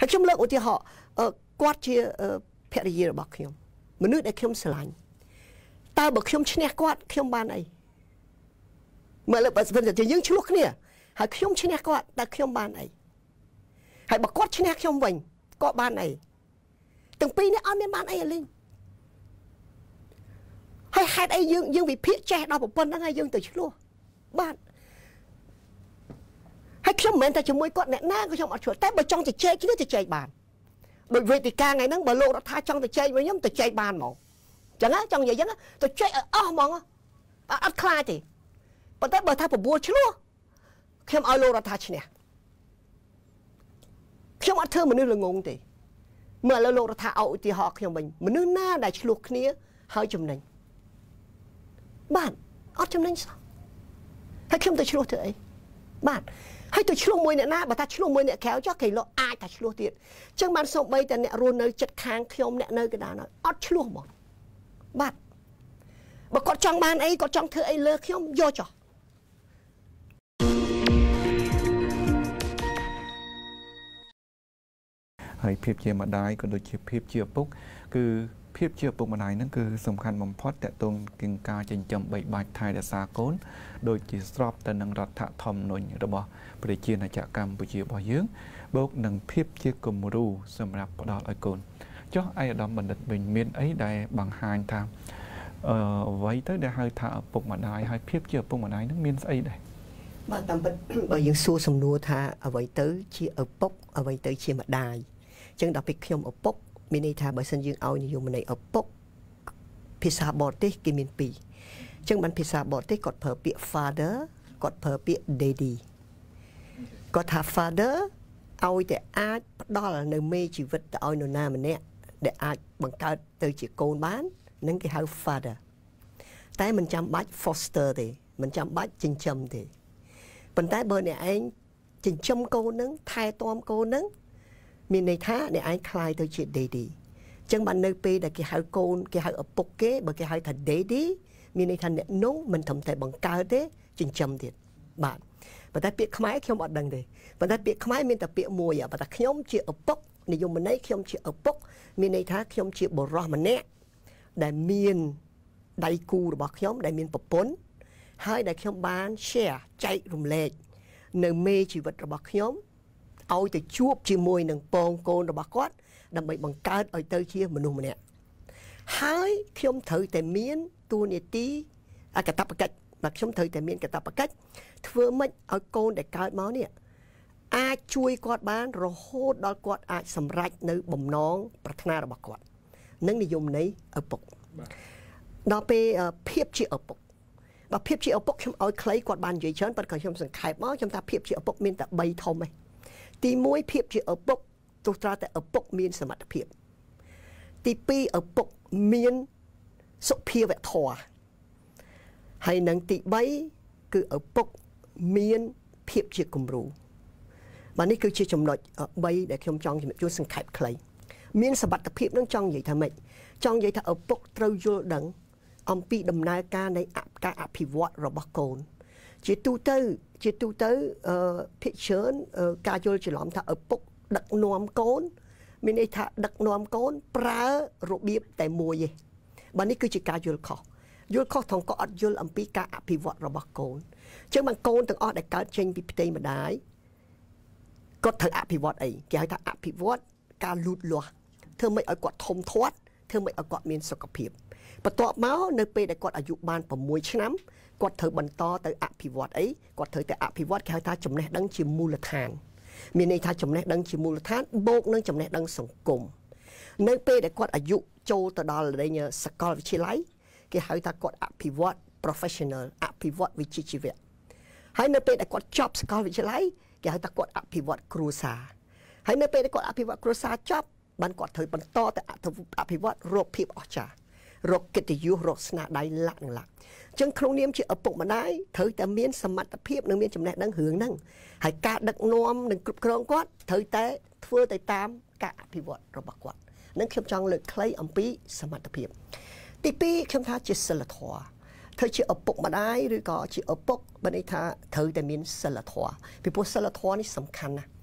ហើយខ្ញុំលើកឧទាហរណ៍គាត់ជាភរិយារបស់ខ្ញុំមនុស្សដែលខ្ញុំស្រឡាញ់តើបើខ្ញុំឈ្នះគាត់ខ្ញុំបានអីមើលលើបើសិនជាយើងឆ្លោះគ្នាហើយខ្ញុំឈ្នះគាត់តើខ្ញុំបានអីហើយបើគាត់ឈ្នះខ្ញុំវិញគាត់បានអីទាំងពីរនេះអត់មានបានអីលេងហើយហេតុអីយើងវិភាគចេះដល់ប៉ុណ្្នឹងហើយយើងទៅឆ្លោះបាទហើយខ្ញុំមិនមែនតែជាមួយគាត់អ្នកណាក៏ខ្ញុំអត់ឆ្លោះតែបើចង់ទៅជែកគ្នាទៅជែកបានដោយវេទិកាថ្ងៃហ្នឹងបើលោករដ្ឋាចង់ទៅចែកវិញខ្ញុំទៅចែកបានហ្មងអញ្ចឹងចង់និយាយអញ្ចឹងទៅចែកឲ្យអស់ហ្មងអត់ខ្លាចទេប៉ុន្តែបើថា9ឆ្លោះខ្ញុំឲ្យលោករដ្ឋាឈ្នះខ្ញុំអត់ធ្វើមនុស្សល្ងងទេមើលលើលោករដ្ឋាឲ្យឧទាហរណ៍ខ្ញុំវិញមនុស្សណាដែលឆ្លោះគ្នាហើយចំណេញបាទអត់ចំណេញសោះហើយខ្ញុំទៅឆ្លោះធ្វើអីបាទហើយទៅឆ្លោះមួយអ្នកណាបើថាឆ្លោះមួយអ្នកក្រៅចុះគេលោកអាចតែឆ្លោះទៀតអញ្ចឹងបានសូម្បីតែអ្នករស់នៅចិត្តខាងខ្ញុំអ្នកនៅកណ្ដាលអត់ឆ្លោះហ្មងបាទបើគាត់ចង់បានអីគាត់ចង់ធ្វើអីលើខ្ញុំយកចុះហើយភាពជាម្ដាយក៏ដូចជាភាពជាឪពុកគឺភាពជាឪពុកម្ដាយហ្នឹងគឺសំខាន់បំផុតតកតងនឹងការចិញ្ចឹមបីបាច់ថែរក្សាកូនដូចជាស្របទៅនឹងរដ្ឋធម្មនុញ្ញរបស់ប្រជាណាចក្រកម្ពុជារបស់យើងបូកនឹងភាពជាគំរូសម្រាប់ផ្ដល់ឲ្យកូនចុះឯកឧត្តមបណ្ឌិតវិញមានអីដែលបង្ហាញថាអ្វីទៅដែលហៅថាឪពុកម្ដាយហើយភាពជាឪពុកម្ដាយហ្នឹងមានស្អីដែរបាទតាមពិតបើយើងសួរសំណួរថាអ្វីទៅជាឪពុកអ្វីទៅជាម្ដាយអញ្ចឹងដល់ពេលខ្ញុំឪពុកមានន័យថាបើសិនយើងឲ្យនិយមន័យឪពុកភាសាបរទេសគេមានពីរអញ្ចឹងបានភាសាបរទេសគាត់ប្រើពាក្យ father គាត់ប្រើពាក្យ daddy គាត់ថា father ឲ្យតែអាចផ្ដល់នៅមេជីវិតទៅឲ្យនរណាម្នាក់ដែលអាចបង្កើតទៅជាកូនបាននឹងគេហៅ father តែមិនចាំបាច់ foster ទេមិនចាំបាច់ចិញ្ចឹមទេប៉ុន្តែបើអ្នកឯងចិញ្ចឹមកូននឹងថែទាំកូននឹងមានន័យថាអ្នកឯងคล้ายទៅជា daddy អញ្ចឹងបាននៅពេលដែលគេហៅកូនគេហៅឪពុកគេបើគេហៅថា daddy មានន័យថាអ្នកនោះមិនត្រឹមតែបង្កើតទេចិញ្ចឹមទៀតបាទប៉ុន្តែពាក្យខ្មែរខ្ញុំអត់ដឹងទេប៉ុន្តែពាក្យខ្មែរមានតែពាក្យមួយប៉ុន្តែខ្ញុំជាឪពុកនិយមន័យខ្ញុំជាឪពុកមានន័យថាខ្ញុំជាបុរសម្នាក់ដែលមានដៃគូរបស់ខ្ញុំដែលមានប្រពន្ធហើយដែលខ្ញុំបាន share ចែករំលែកនៅមេជីវិតរបស់ខ្ញុំឲ្យទៅជួបជាមួយនឹងពងកូនរបស់គាត់ដើម្បីបង្កើតឲ្យទៅជាមនុស្សម្នាក់ហើយខ្ញុំត្រូវតែមានតួនាទីកាតព្វកិច្ចបាទខ្ញុំត្រូវតែមានកាតព្វកិច្ចធ្វើម៉េចឲ្យកូនដែលកើតមកនេះអាចជួយគាត់បានរហូតដល់គាត់អាចសម្រេចនៅបំណងប្រាថ្នារបស់គាត់នឹងនិយមន័យឪពុកដល់ពេលភាពជាឪពុកបើភាពជាឪពុកខ្ញុំឲ្យខ្លីគាត់បាននិយាយច្រើនប៉ុន្តែខ្ញុំសង្ខេបមកខ្ញុំថាភាពជាឪពុកមានតែ3ធំឯងទី1ភាពជាឪពុកទោះត្រាតែឪពុកមានសមត្ថភាពទី2ឪពុកមានសុភាវធម៌ហើយនឹងទី3គឺឪពុកមានភាពជាគំរូបាទនេះគឺជាចំណុច3ដែលខ្ញុំចង់ជំរាបជូនសង្ខេបខ្លីមានសមត្ថភាពនឹងចង់និយាយថាម៉េចចង់និយាយថាឪពុកត្រូវយល់ដឹងអំពីដំណើរការនៃការអភិវឌ្ឍរបស់កូនជាទូទៅភាគច្រើនការយល់ច្រឡំថាឪពុកដឹកនាំកូនមានន័យថាដឹកនាំកូនប្រើរបៀបតែមួយទេបាទនេះគឺជាការយល់ខុសថងក៏អត់យល់អំពីការអភិវឌ្ឍរបស់កូនអញ្ចឹងបានកូនទាំងអស់ដែលកើតចេញពីផ្ទៃម្ដាយគាត់ត្រូវអភិវឌ្ឍអីគេហៅថាអភិវឌ្ឍការលូតលាស់ធ្វើម៉េចឲ្យគាត់ធំធាត់ធ្វើម៉េចឲ្យគាត់មានសុខភាពបន្ទាប់មកនៅពេលដែលគាត់អាយុបាន6ឆ្នាំគាត់ត្រូវបន្តទៅអភិវឌ្ឍអីគាត់ត្រូវតែអភិវឌ្ឍគេហៅថាចំណេះដឹងជាមូលដ្ឋានមានន័យថាចំណេះដឹងជាមូលដ្ឋានបូកនឹងចំណេះដឹងសង្គមនៅពេលដែលគាត់អាយុចូលទៅដល់សាកលវិទ្យាល័យគេហៅថាគាត់អភិវឌ្ឍ professional អភិវឌ្ឍវិជ្ជាជីវៈហើយនៅពេលដែលគាត់ចប់សាកលវិទ្យាល័យគេហៅថាគាត់អភិវឌ្ឍគ្រួសារហើយនៅពេលដែលគាត់អភិវឌ្ឍគ្រួសារចប់បានគាត់ត្រូវបន្តទៅអភិវឌ្ឍរកភាពអស្ចារ្យរកកិត្តិយសរកស្នាដៃលក្ខណៈអញ្ចឹងក្នុងនាមជាឪពុកម្ដាយត្រូវតែមានសមត្ថភាពនិងមានចំណេះដឹងរឿងហ្នឹងហើយការដឹកនាំនិងគ្រប់គ្រងគាត់ត្រូវតែធ្វើទៅតាមការអភិវឌ្ឍរបស់គាត់នឹងខ្ញុំចង់លើកខ្លីអំពីសមត្ថភាពទី2ខ្ញុំថាជាសិលធម៌ធ្វើជាឪពុកម្ដាយឬក៏ជាឪពុកបានន័យថាត្រូវតែមានសិលធម៌ពីព្រោះសិលធម៌នេះសំខាន់ណាស់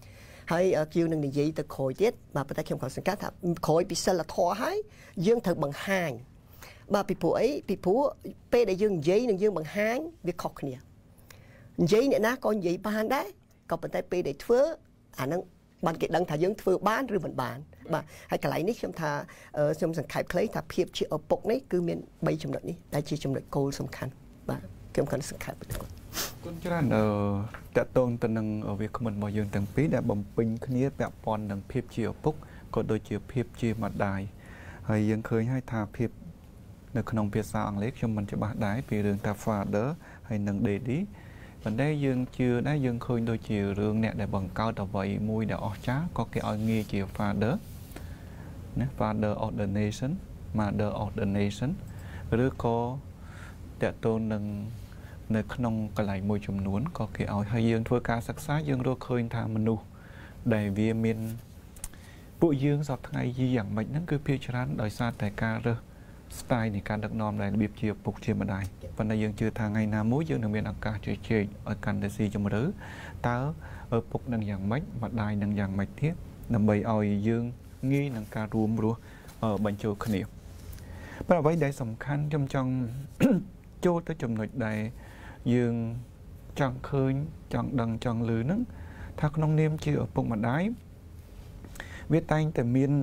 ហើយគៀវនឹងនិយាយទៅក្រោយទៀតបាទប៉ុន្តែខ្ញុំក៏សង្កេតថាក្រោយពីសិលធម៌ហើយយើងត្រូវបង្ហាញបាទពីព្រោះអីពីព្រោះពេលដែលយើងនិយាយនិងយើងបង្ហាញវាខុសគ្នានិយាយអ្នកណាក៏និយាយបានដែរក៏ប៉ុន្តែពេលដែលធ្វើអាហ្នឹងបានគេដឹងថាយើងធ្វើបានឬមិនបានបាទហើយកន្លែងនេះខ្ញុំថាខ្ញុំសង្ខេបខ្លីថាភាពជាឪពុកនេះគឺមាន3ចំណុចនេះដែលជាចំណុចគោលសំខាន់បាទខ្ញុំគាត់សង្ខេបទៅគុណច្រើនតកតងទៅនឹងវាគ្មិនរបស់យើងទាំងពីរដែលបំពេញគ្នាពាក់ព័ន្ធនឹងភាពជាឪពុកក៏ដូចជាភាពជាម្ដាយហើយយើងឃើញហើយថាភាពនៅក្នុងភាសាអង់គ្លេសខ្ញុំមិនច្បាស់ដែរពីរឿងថា father ហើយនិង daddy ប៉ុន្តែយើងជឿដែរយើងឃើញដូចជារឿងអ្នកដែលបង្កើតអ្វីមួយដែលអស្ចារ្យក៏គេឲ្យងារជា father ណា father of the nation mother of the nation ឬក៏តកតងនឹងនៅក្នុងកន្លែងមួយចំនួនក៏គេឲ្យហើយយើងធ្វើការសិក្សាយើងរកឃើញថាមនុស្សដែលវាមានពួកយើងសពថ្ងៃយីយ៉ាងម៉េចហ្នឹងគឺភាគច្រើនដោយសារតែការរើស style នៃការដឹកនាំដែលរបៀបជាឪពុកជាម្ដាយប៉ុន្តែយើងជឿថាថ្ងៃណាមួយយើងនឹងមានឱកាសជជែកឲ្យកាន់តែស៊ីជម្រៅតើឪពុកនឹងយ៉ាងម៉េចម្ដាយនឹងយ៉ាងម៉េចទៀតដើម្បីឲ្យយើងងាយនឹងការរួមរស់បញ្ចូលគ្នាប៉ុន្តែអ្វីដែលសំខាន់ខ្ញុំចង់ចូលទៅចំណុចដែលយើងចង់ឃើញចង់ដឹងចង់ឮហ្នឹងថាក្នុងនាមជាឪពុកម្ដាយវាតែងតែមាន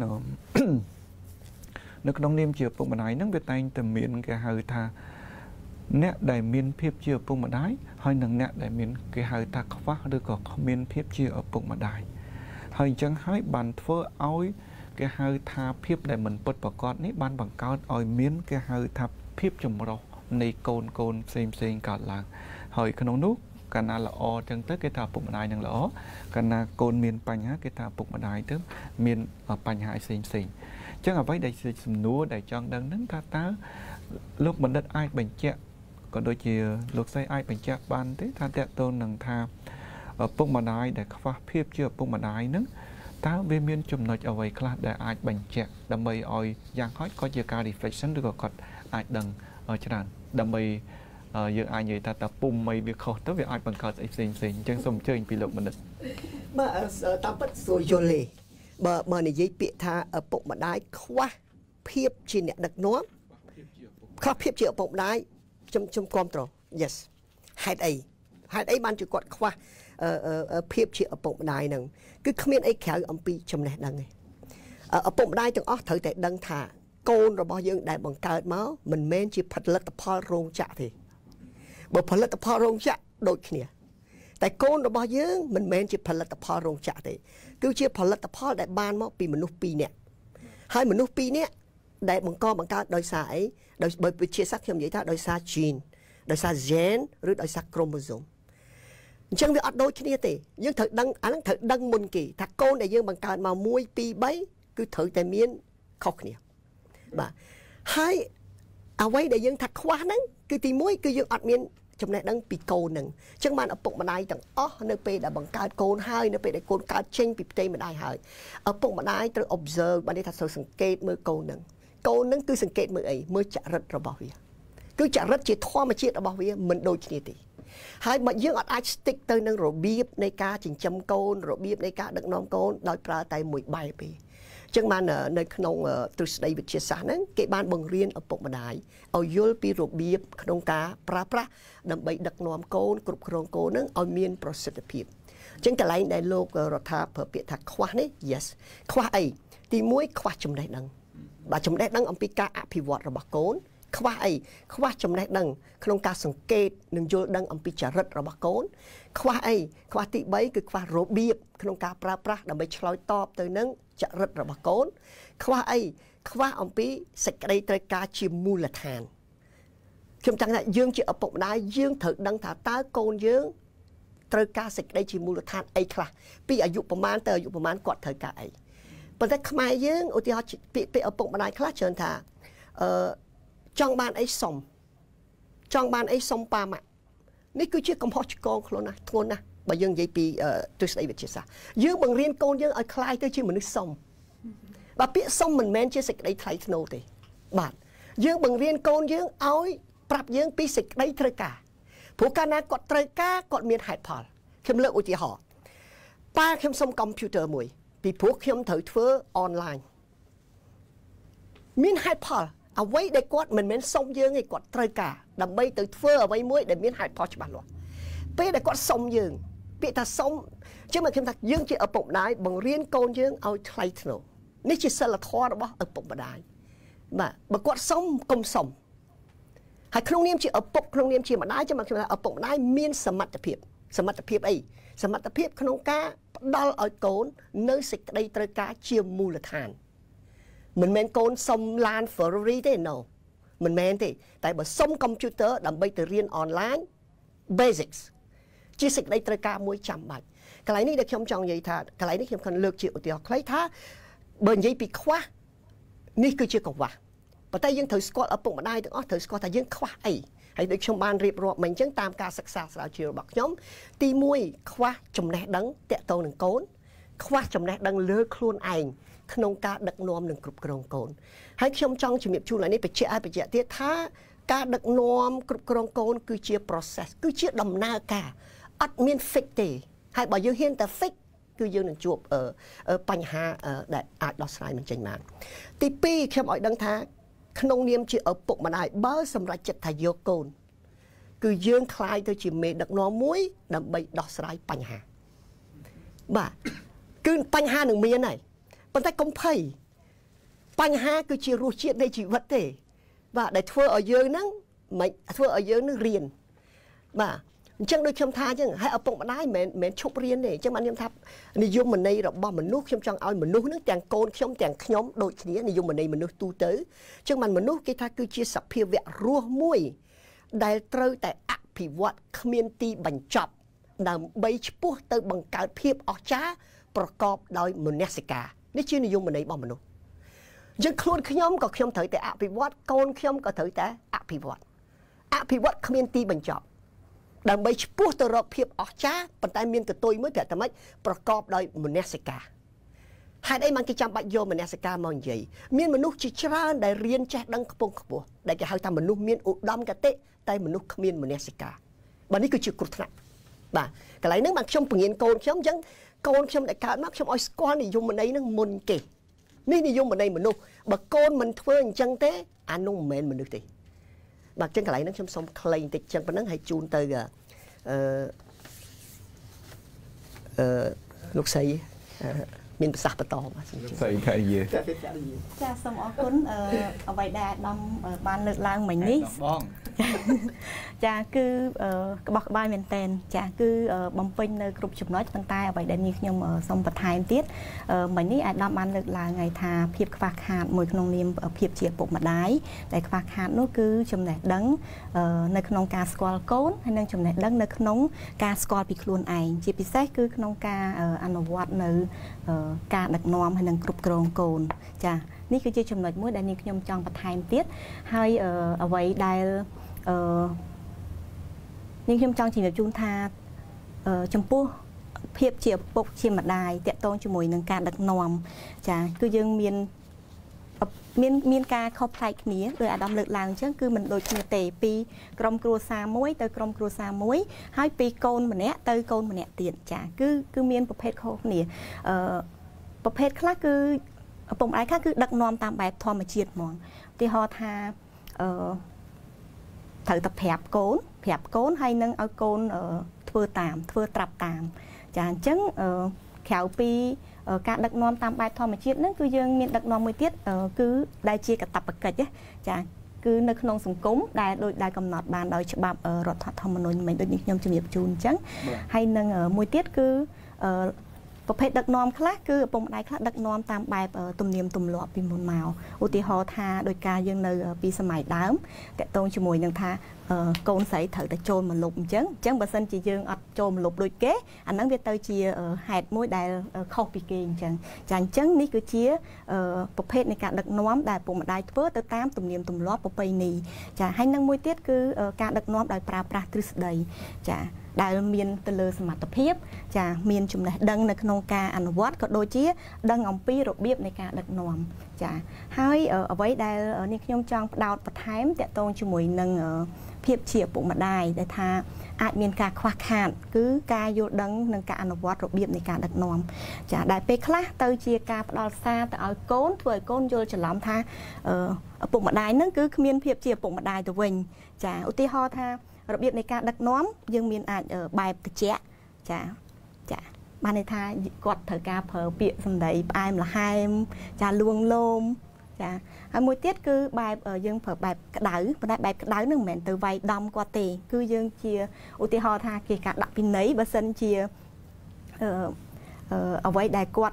នៅក្នុងនាមជាឪពុកម្ដាយហ្នឹងវាតែងតែមានគេហៅថាអ្នកដែលមានភាពជាឪពុកម្ដាយហើយនិងអ្នកដែលមានគេហៅថាខ្វះឬក៏គ្មានភាពជាឪពុកម្ដាយហើយអញ្ចឹងហើយបានធ្វើឲ្យគេហៅថាភាពដែលមិនពិតប្រាកដនេះបានបង្កើតឲ្យមានគេហៅថាភាពចម្រុះនៃកូនផ្សេងកើតឡើងហើយក្នុងនោះកាលណាល្អអញ្ចឹងទៅគេថាឪពុកម្ដាយនឹងល្អកាលណាកូនមានបញ្ហាគេថាឪពុកម្ដាយទៅមានបញ្ហាផ្សេងអញ្ចឹងអ្វីដែលជាសំណួរដែលចង់ដឹងហ្នឹងថាតើលោកបណ្ឌិតអាចបញ្ជាក់ក៏ដូចជាលោកស្រីអាចបញ្ជាក់បានទេថាតើតើនឹងថាឪពុកម្ដាយដែលខ្វះភាពជាឪពុកម្ដាយហ្នឹងតើវាមានចំណុចអ្វីខ្លះដែលអាចបញ្ជាក់ដើម្បីឲ្យយ៉ាងហោចក៏ជាការ reflection ឬក៏គាត់អាចដឹងច្រើនដើម្បីយើងអាចនិយាយថាតើពុំអីវាខុសទៅវាអាចបង្កើតស្អីផ្សេងអញ្ចឹងសូមអញ្ជើញពីលោកបណ្ឌិតបាទតាមពិតស្រួលយល់ទេបើនិយាយពាក្យថាឪពុកម្ដាយខ្វះភាពជាអ្នកដឹកនាំខ្វះភាពជាឪពុកម្ដាយខ្ញុំគាំទ្រ yes ហេតុអីបានជាគាត់ខ្វះភាពជាឪពុកម្ដាយហ្នឹងគឺគ្មានអីក្រៅអំពីចំណេះដឹងទេឪពុកម្ដាយទាំងអស់ត្រូវតែដឹងថាកូនរបស់យើងដែលបង្កើតមកមិនមែនជាផលិតផលរោងចក្រទេបើផលិតផលរោងចក្រដូចគ្នាតែកូនរបស់យើងមិនមែនជាផលិតផលរោងចក្រទេគឺជាផលិតផលដែលបានមកពីមនុស្ស2នាក់ហើយមនុស្ស2នាក់ដែលបង្កើតដោយសារអីដោយបើវិទ្យាសាស្ត្រខ្ញុំនិយាយថាដោយសារ gene ដោយសារ gene ឬដោយសារ chromosome អញ្ចឹងវាអត់ដូចគ្នាទេយើងត្រូវដឹងអាហ្នឹងត្រូវដឹងមុនគេថាកូនដែលយើងបង្កើតមក1 2 3គឺត្រូវតែមានខុសគ្នាបាទហើយអ្វីដែលយើងថាខ្វះហ្នឹងគឺទី1គឺយើងអត់មានចំណេះដឹងពីកូនហ្នឹងអញ្ចឹងបានឪពុកម្ដាយទាំងអស់នៅពេលដែលបង្កើតកូនហើយនៅពេលដែលកូនកើតចេញពីផ្ទៃម្ដាយហើយឪពុកម្ដាយត្រូវ observe បានន័យថាត្រូវសង្កេតមើលកូនហ្នឹងគឺសង្កេតមើលអីមើលចរិតរបស់វាគឺចរិតជាធម្មជាតិរបស់វាមិនដូចគ្នាទេហើយបើយើងអត់អាច stick ទៅនឹងរបៀបនៃការចិញ្ចឹមកូនរបៀបនៃការដឹកនាំកូនដោយប្រើតែមួយបែបទេអញ្ចឹងបាននៅក្នុងទ្រឹស្ដីវិទ្យាសាស្ត្រហ្នឹងគេបានបង្រៀនឪពុកម្ដាយឲ្យយល់ពីរបៀបក្នុងការប្រើប្រាស់ដើម្បីដឹកនាំកូនគ្រប់គ្រងកូនហ្នឹងឲ្យមានប្រសិទ្ធភាពអញ្ចឹងកន្លែងដែលលោករដ្ឋាប្រើពាក្យថាខ្វះនេះ yes ខ្វះអីទី1ខ្វះចំណេះដឹងបាទចំណេះដឹងអំពីការអភិវឌ្ឍរបស់កូនខ្វះអីខ្វះចំណេះដឹងក្នុងការសង្កេតនិងយល់ដឹងអំពីចរិតរបស់កូនខ្វះអីខ្វះទី3គឺខ្វះរបៀបក្នុងការប្រើប្រាស់ដើម្បីឆ្លើយតបទៅនឹងចរិតរបស់កូនខ្វះអីខ្វះអំពីសេចក្តីត្រូវការជាមូលដ្ឋានខ្ញុំចង់ថាយើងជាឪពុកម្ដាយយើងត្រូវដឹងថាតើកូនយើងត្រូវការសេចក្តីជាមូលដ្ឋានអីខ្លះពីអាយុប្រមាណទៅអាយុប្រមាណគាត់ត្រូវការអីប៉ុន្តែខ្មែរយើងឧទាហរណ៍ពាក្យឪពុកម្ដាយខ្លះច្រើនថាចង់បានអីសុំប៉ាម៉ាក់នេះគឺជាកំហុសឆ្គងខ្លួនណាធ្ងន់ណាស់បើយើងនិយាយពីទ្រឹស្ដីវិទ្យាសាស្ត្រយើងបង្រៀនកូនយើងឲ្យខ្លាយទៅជាមនុស្សសុំបើពាក្យសុំមិនមែនជាសេចក្តីថ្លៃថ្នូរទេបាទយើងបង្រៀនកូនយើងឲ្យប្រាប់យើងពីសេចក្តីត្រូវការព្រោះកាលណាគាត់ត្រូវការគាត់មានហេតុផលខ្ញុំលើកឧទាហរណ៍ป้าខ្ញុំសុំកុំព្យូទ័រមួយពីព្រោះខ្ញុំត្រូវធ្វើអនឡាញមានហេតុផលអ្វីដែលគាត់មិនមែនសុំយើងទេគាត់ត្រូវការដើម្បីទៅធ្វើអ្វីមួយដែលមានហេតុផលច្បាស់លាស់ពេលដែលគាត់សុំយើងពាក្យថាសុំចឹងមកខ្ញុំថាយើងជាឪពុកម្ដាយបង្រៀនកូនយើងឲ្យថ្លៃថ្នូរនេះជាសិលធម៌របស់ឪពុកម្ដាយបាទបើគាត់សុំកុំសុំហើយក្នុងនាមជាឪពុកក្នុងនាមជាម្ដាយចឹងមកខ្ញុំថាឪពុកម្ដាយមានសមត្ថភាពអីសមត្ថភាពក្នុងការផ្ដល់ឲ្យកូននៅសេចក្តីត្រូវការជាមូលដ្ឋានមិនមែនកូនសុំឡាន Ferrari ទេ no មិនមែនទេតែបើសុំកុំព្យូទ័រដើម្បីទៅរៀនអនឡាញ basics ជាសេចក្តីត្រូវការមួយចាំបាច់កន្លែងនេះដែលខ្ញុំចង់និយាយថាកន្លែងនេះខ្ញុំគាត់លើកជាឧទាហរណ៍ខ្លីថាបើនិយាយពីខ្វះនេះគឺជាកង្វះប៉ុន្តែយើងត្រូវស្គាល់ឪពុកម្ដាយទាំងអស់ត្រូវស្គាល់ថាយើងខ្វះអីហើយដូចខ្ញុំបានរៀបរាប់មិញអញ្ចឹងតាមការសិក្សាស្រាវជ្រាវរបស់ខ្ញុំទី1ខ្វះចំណេះដឹងតាក់ទងនឹងកូនខ្វះចំណេះដឹងលើខ្លួនឯងក្នុងការដឹកនាំនិងគ្រប់គ្រងកូនហើយខ្ញុំចង់ជំរាបជូនឡើងនេះបញ្ជាក់ទៀតថាការដឹកនាំគ្រប់គ្រងកូនគឺជា process គឺជាដំណើរការអត់មាន fix ទេហើយបើយើងហ៊ានតែ fix គឺយើងនឹងជួបបញ្ហាដែលអាចដោះស្រាយមិនចេញបានទី2ខ្ញុំឲ្យដឹងថាក្នុងនាមជាឪពុកម្ដាយបើសម្រេចចិត្តថាយកកូនគឺយើងคล้ายទៅជាមេដឹកនាំមួយដើម្បីដោះស្រាយបញ្ហាបាទគឺបញ្ហានឹងមានហើយប៉ុន្តែកុំភ័យបញ្ហាគឺជារសជាតិនៃជីវិតទេបាទដែលធ្វើឲ្យយើងហ្នឹងមិនធ្វើឲ្យយើងនឹងរៀនបាទអញ្ចឹងដូចខ្ញុំថាអញ្ចឹងហើយឪពុកម្ដាយមិនមែនឈប់រៀនទេអញ្ចឹងបានខ្ញុំថានិយមន័យរបស់មនុស្សខ្ញុំចង់ឲ្យមនុស្សហ្នឹងទាំងកូនខ្ញុំទាំងខ្ញុំដូចគ្នានិយមន័យមនុស្សទូទៅអញ្ចឹងបានមនុស្សគេថាគឺជាសភាវៈរស់មួយដែលត្រូវតែអភិវឌ្ឍគ្មានទីបញ្ចប់ដើម្បីឆ្ពោះទៅបង្កើតភាពអស្ចារ្យប្រកបដោយមនសិការនេះជានិយមន័យរបស់មនុស្សអញ្ចឹងខ្លួនខ្ញុំក៏ខ្ញុំត្រូវតែអភិវឌ្ឍកូនខ្ញុំក៏ត្រូវតែអភិវឌ្ឍគ្មានទីបញ្ចប់ដើម្បីឆ្ពោះទៅរកភាពអស្ចារ្យប៉ុន្តែមានកតុយមួយប្រាប់តែម៉េចប្រកបដោយមនសិការហេតុអីបានគេចាំបាច់យកមនសិការមកនិយាយមានមនុស្សជាច្រើនដែលរៀនចេះដឹងខ្ពង់ខ្ពស់ដែលគេហៅថាមនុស្សមានឧត្តមគតិតែមនុស្សគ្មានមនសិការបាទនេះគឺជាគ្រោះថ្នាក់បាទកន្លែងហ្នឹងបានខ្ញុំពង្រៀនកូនខ្ញុំអញ្ចឹងកូនខ្ញុំដែលកើតមកខ្ញុំឲ្យស្គាល់និយមន័យហ្នឹងមុនគេនេះនិយមន័យមនុស្សបើកូនមិនធ្វើអញ្ចឹងទេអានោះមិនមែនមនុស្សទេបាទចឹងកន្លែងហ្នឹងខ្ញុំសូមclaimបន្តិចចឹងប៉ុណ្ណឹងហើយជូនទៅលោកស្រីមានប្រសាសន៍បន្តបាទស្រីខៃយាចាសូមអរគុណអ្វីដែលអាដាមបានលើកឡើងមិញនេះបងចាគឺក្បោះក្បាយមែនតែនចាគឺបំពេញនៅគ្រប់ចំណុចប៉ុន្តែអ្វីដែលនេះខ្ញុំសូមបន្ថែមទៀតមិញនេះអាដាមបានលើកឡើងហើយថាភាពខ្វះខាតមួយក្នុងនាមភាពជាពុកម្ដាយដែលខ្វះខាតនោះគឺចំណេះដឹងនៅក្នុងការស្គាល់កូនហើយនិងចំណេះដឹងនៅក្នុងការស្គាល់ពីខ្លួនឯងជាពិសេសគឺក្នុងការអនុវត្តនៅការដឹកនាំហើយនិងគ្រប់គ្រងកូនចានេះគឺជាចំណុចមួយដែលនាងខ្ញុំចង់បន្ថែមទៀតហើយអ្វីដែលនាងខ្ញុំចង់ជម្រាបជូនថាចំពោះភាពជាឪពុកជាម្ដាយតាក់ទងជាមួយនឹងការដឹកនាំចាគឺយើងមានការខុសប្លែកគ្នាដោយអាដាមលើកឡើងអញ្ចឹងគឺមិនដូចគ្នាទេពីក្រុមគ្រួសារមួយទៅក្រុមគ្រួសារមួយហើយពីកូនម្នាក់ទៅកូនម្នាក់ទៀតចាគឺមានប្រភេទខុសគ្នាប្រភេទខ្លះគឺឪពុកម្ដាយខ្លះគឺដឹកនាំតាមបែបធម្មជាតិហ្មងឧទាហរណ៍ថាត្រូវតែប្រាប់កូនហើយនឹងឲ្យកូនធ្វើត្រាប់តាមចាអញ្ចឹងក្រៅពីការដឹកនាំតាមបែបធម្មជាតិហ្នឹងគឺយើងមានដឹកនាំមួយទៀតគឺដែលជាកាតព្វកិច្ចចាគឺនៅក្នុងសង្គមដែលកំណត់បានដោយច្បាប់រដ្ឋធម្មនុញ្ញមិនដូចនេះខ្ញុំជំរាបជូនអញ្ចឹងហើយនឹងមួយទៀតគឺប្រភេទដឹកនាំខ្លះគឺឪពុកម្ដាយខ្លះដឹកនាំតាមបែបទំនៀមទម្លាប់ពីមុនមកឧទាហរណ៍ថាដោយការយើងនៅពីសម័យដើមតកតងជាមួយនឹងថាកូនស្រីត្រូវតែចូលមកលុបអញ្ចឹងបើសិនជាយើងអត់ចូលមកលុបដូចគេអាហ្នឹងវាទៅជាហេតុមួយដែលខុសពីគេអញ្ចឹងចាអញ្ចឹងនេះគឺជាប្រភេទនៃការដឹកនាំដែលឪពុកម្ដាយធ្វើទៅតាមទំនៀមទម្លាប់ប្រពៃណីចាហើយនឹងមួយទៀតគឺការដឹកនាំដោយប្រើប្រាស់ទ្រឹស្ដីចាដែលមានទៅលើសមត្ថភាពចាមានចំណេះដឹងនៅក្នុងការអនុវត្តក៏ដូចជាដឹងអំពីរបៀបនៃការដឹកនាំចាហើយអ្វីដែលនេះខ្ញុំចង់ផ្ដោតបន្ថែមតាក់ទងជាមួយនឹងភាពជាពុកម្ដាយដែលថាអាចមានការខ្វះខាតគឺការយល់ដឹងនិងការអនុវត្តរបៀបនៃការដឹកនាំចាដែលពេលខ្លះទៅជាការផ្ដល់សារទៅឲ្យកូនធ្វើឲ្យកូនយល់ច្រឡំថាឪពុកម្ដាយហ្នឹងគឺគ្មានភាពជាឪពុកម្ដាយទៅវិញចាឧទាហរណ៍ថារបៀបនៃការដឹកនាំយើងមានអាចបែបត្រជាក់ចាបានន័យថាគាត់ត្រូវការប្រើពាក្យសម្ដីផ្អែមល្ហែមចាលួងលោមចាហើយមួយទៀតគឺបែបយើងប្រើបែបក្តៅប៉ុន្តែបែបក្តៅនឹងមិនមែនទៅវាយដំគាត់ទេគឺយើងជាឧទាហរណ៍ថាគេការដាក់ពិន័យបើសិនជាអ្វីដែលគាត់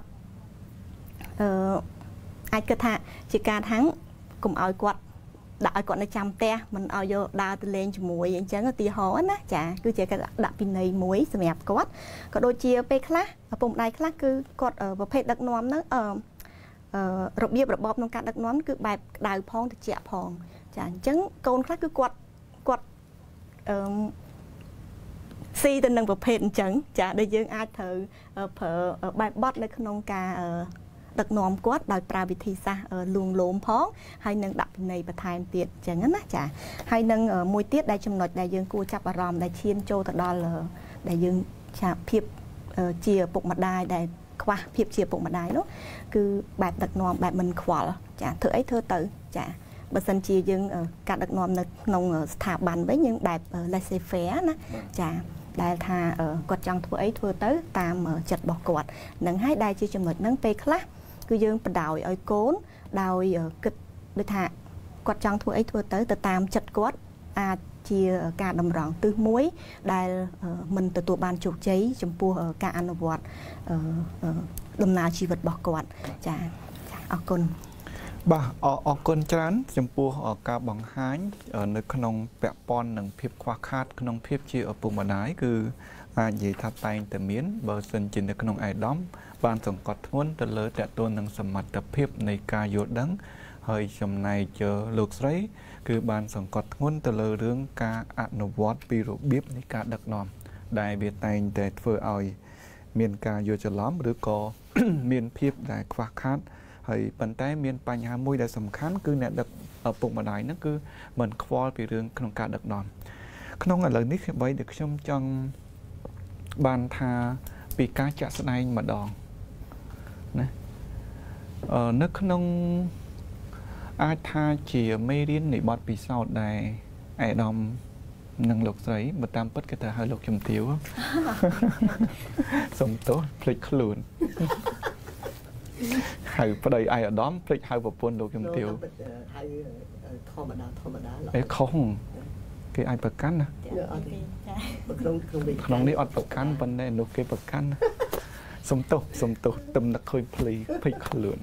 អាចគិតថាជាការថាកុំឲ្យគាត់ដាក់ឲ្យគាត់នៅចាំផ្ទះមិនឲ្យយកដើរទៅលេងជាមួយអញ្ចឹងឧទាហរណ៍ណាចាគឺជាការដាក់ពិន័យមួយសម្រាប់គាត់ក៏ដូចជាពេលខ្លះឪពុកម្ដាយខ្លះគឺគាត់ប្រភេទដឹកនាំហ្នឹងរបៀបរបបក្នុងការដឹកនាំគឺបែបក្តៅផងត្រជាក់ផងចាអញ្ចឹងកូនខ្លះគឺគាត់ស៊ីទៅនឹងប្រភេទអញ្ចឹងចាដែលយើងអាចត្រូវប្រើបែបបត់នៅក្នុងការដឹកនាំគាត់ដោយប្រើវិធីសាស្ត្រលួងលោមផងហើយនឹងដាក់ពិន័យបន្ថែមទៀតអញ្ចឹងណាចាហើយនឹងមួយទៀតដែលចំណុចដែលយើងគួរចាប់អារម្មណ៍ដែលឈានចូលទៅដល់ដែលយើងចាភាពជាឪពុកម្ដាយដែលខ្វះភាពជាឪពុកម្ដាយនោះគឺបែបដឹកនាំបែបមិនខ្វល់ចាធ្វើអីធ្វើទៅចាបើសិនជាយើងការដឹកនាំនៅក្នុងស្ថាប័នវិញយើងបែប laissez faire ណាចាដែលថាគាត់ចង់ធ្វើអីធ្វើទៅតាមចិត្តរបស់គាត់នឹងហើយដែលជាចំណុចហ្នឹងពេលខ្លះគឺយើងបដ ாய் ឲ្យកូនដោយគិតដូចថាគាត់ចង់ធ្វើអីធ្វើទៅតាមចិត្តគាត់អាចជាការតម្រង់ទិសមួយដែលមិនទទួលបានជោគជ័យចំពោះការអនុវត្តដំណើរជីវិតរបស់គាត់ចាអរគុណបាទអរគុណច្រើនចំពោះការបង្ហាញនៅក្នុងពាក់ព័ន្ធនឹងភាពខ្វះខាតក្នុងភាពជាឪពុកម្ដាយគឺអាចនិយាយថាតែងតែមានបើសិនជានៅក្នុងអាយដាមបានសង្កត់ធ្ងន់ទៅលើតកតួនឹងសមត្ថភាពនៃការយល់ដឹងហើយចំណែកលោកស្រីគឺបានសង្កត់ធ្ងន់ទៅលើរឿងការអនុវត្តពីរបៀបនៃការដឹកនាំដែលវាតែងតែធ្វើឲ្យមានការយល់ច្រឡំឬក៏មានភាពដែលខ្វះខាតហើយប៉ុន្តែមានបញ្ហាមួយដែលសំខាន់គឺអ្នកដឹកឪពុកម្ដាយហ្នឹងគឺមិនខ្វល់ពីរឿងក្នុងការដឹកនាំក្នុងឥឡូវនេះបីដែលខ្ញុំចង់បានថាពីការចាក់ស្ដែងម្ដងណានៅក្នុងអាចថាជាមេរៀននៃបទពិសោធន៍ដែលអាដាមនិងលោកស្រីបើតាមពិតគេទៅហៅលោកជំទាវសុំទោសភ្លេចខ្លួនហៅប្តីអាដាមភ្លេចហៅប្រពន្ធលោកជំទាវហៅធម្មតាអេខុសគេអាចប្រកាន់ណាក្នុងនេះអត់ប្រកាន់ប៉ុន្តែនោះគេប្រកាន់សុំទោសទំនឹកឃើញភ្លេចខ្លួន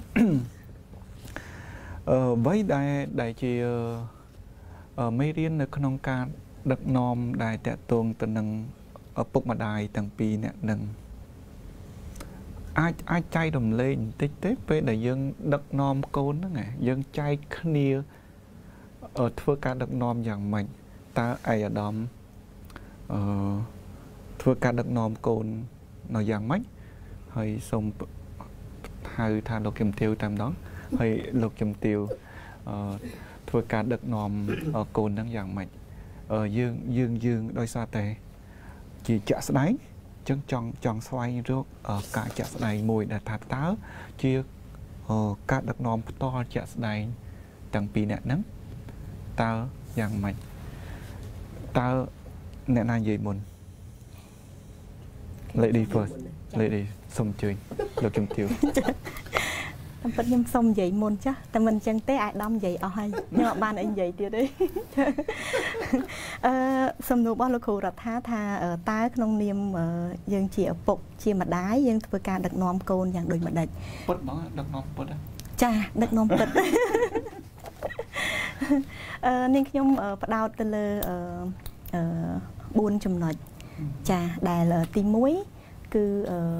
អ្វីដែលជាមេរៀននៅក្នុងការដឹកនាំដែលតកតងទៅនឹងឪពុកម្ដាយទាំងពីរអ្នកនឹងអាចចែករំលែកបន្តិចទេពេលដែលយើងដឹកនាំកូនហ្នឹងយើងចែកគ្នាធ្វើការដឹកនាំយ៉ាងម៉េចតើអាដាមធ្វើការដឹកនាំកូននៅយ៉ាងម៉េចហើយសូមហៅថាលោកជំទាវតែម្ដងហើយលោកជំទាវធ្វើការដឹកនាំកូនហ្នឹងយ៉ាងម៉េចយើងដោយសារតែជាចាក់ស្ដែងចឹងចង់ស្វែងរកការចាក់ស្ដែងមួយដែលថាតើជាការដឹកនាំផ្ទាល់ចាក់ស្ដែងទាំងពីរអ្នកហ្នឹងតើយ៉ាងម៉េចតើអ្នកណានិយាយមុន Lady first Lady សូមអញ្ជើញលោកជំទាវតាមពិតខ្ញុំសុំនិយាយមុនចាស់តែមិនអញ្ចឹងទេអាដាមនិយាយអស់ហើយខ្ញុំអត់បានអីនិយាយទៀតទេសំណួររបស់លោកគ្រូរដ្ឋាថាតើក្នុងនាមយើងជាឪពុកជាម្ដាយយើងធ្វើការដឹកនាំកូនយ៉ាងដូចម្ដេចពិតហ្មងដឹកនាំពិតចាដឹកនាំពិតនាងខ្ញុំផ្ដោតទៅលើ4ចំណុចចាដែលទី1គឺ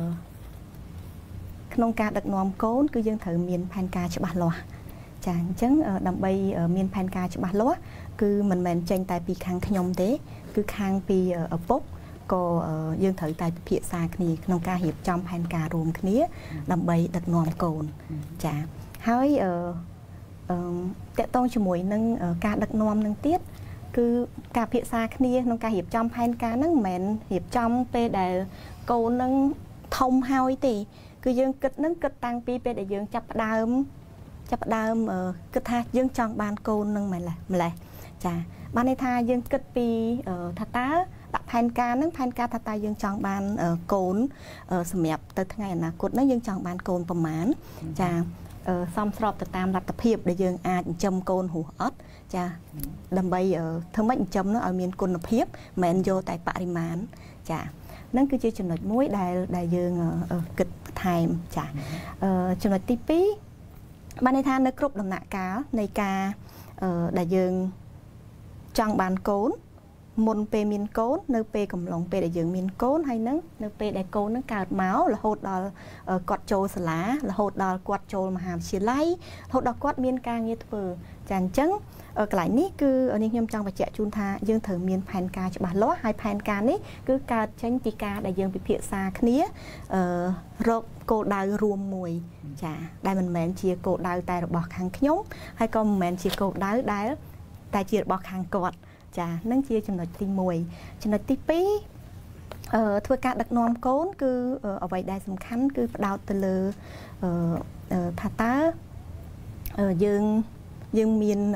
ក្នុងការដឹកនាំកូនគឺយើងត្រូវមានផែនការច្បាស់លាស់ចាអញ្ចឹងដើម្បីមានផែនការច្បាស់លាស់គឺមិនមែនចេញតែពីខាងខ្ញុំទេគឺខាងពីឪពុកក៏យើងត្រូវតែពិភាក្សាគ្នាក្នុងការរៀបចំផែនការរួមគ្នាដើម្បីដឹកនាំកូនចាហើយតកតងជាមួយនឹងការដឹកនាំនឹងទៀត cứ cả phía xa kia nó cả hiệp trong hai cá nó mẹn hiệp trong pe để cô nâng thông hao thì cứ dương kịch nâng kịch tăng pi pe để dương chấp đơm kịch tha dương trong ban cô nâng mày lại chà ban này tha dương kịch pi thà tá đặt hai cá nâng hai cá thà ta dương trong ban cồn sầm mẹp từ ngày nào cột nó dương trong ban cồnประมาณchà xong sọp từ tam đặt tập hiệp để dương châm cồn hủ ớt chà đầm bay thơm bánh châm nó ở miền cồn tập hiệp mẹn vô tại Parimán chà nâng cứ chơi chừng nói muối đại dương kịch thèm chà chừng nói tí pí ban này than nó cướp đồng nạ cá này cá đại dương trong bàn cồn môn pe miền cồn nơi pe cầm lòng pe đại dương miền cồn hay nâng nơi pe đại cồn nó cào máu là hột đòn quạt trâu sả lá là hột đòn quạt trâu mà hàm chia lấy hột đòn quạt miền ca như vừa chàng trắng cái lại ní cứ ở những trong và trẻ chun tha dương thử miền pan ca cho bà lót hai pan ca ní cứ ca tránh pi ca đại dương bị phía xa khía rộp cô đào ruộng mùi chả đại mình mẹn chia cô đào tay được bọt hàng nhúng hay con mẹn chia cô đào đá tay chia bọt hàng cọt chả nâng chia cho nó tinh mùi cho nó tí pí thưa cả đặc nom cốn cứ ở vậy đại sầm khánh cứ đào từ lừa thà tá dương miền